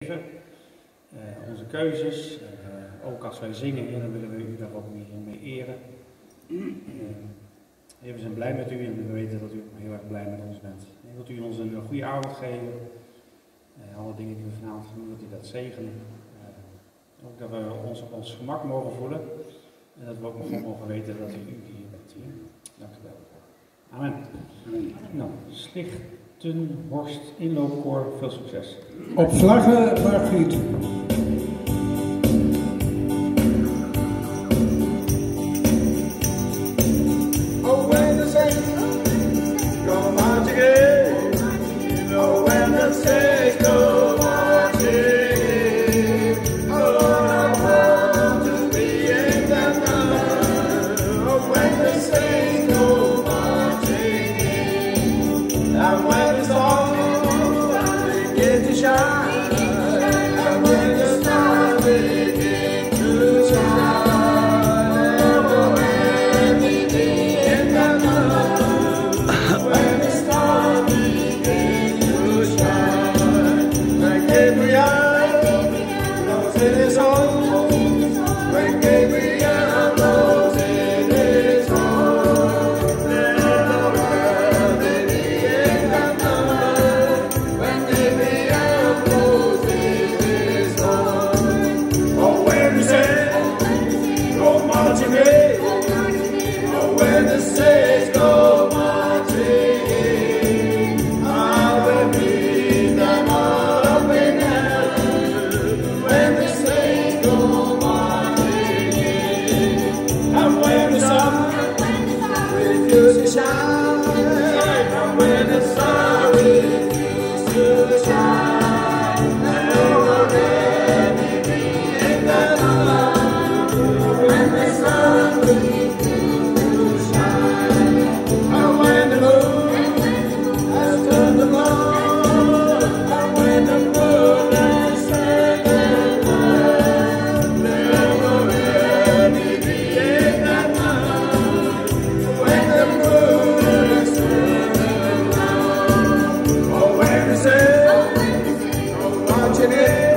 Onze keuzes, ook als wij zingen, dan willen we u daar ook mee eren. We zijn blij met u en we weten dat u ook heel erg blij met ons bent. En wilt u ons een goede avond geven, alle dingen die we vanavond doen, dat u dat zegenen. Ook dat we ons op ons gemak mogen voelen en dat we ook nog mogen weten dat u hier bent. Dank u wel. Amen. Nou, Slichtenhorst inloopkoor, veel succes. Op vlaggen, Margriet. Oh, when the saints go marching in. Oh, when the saints go marching in. Oh, I want to be in that number. Oh, when the saints go marching in. And when the stars begin to shine. And when the stars begin to shine. Watching it.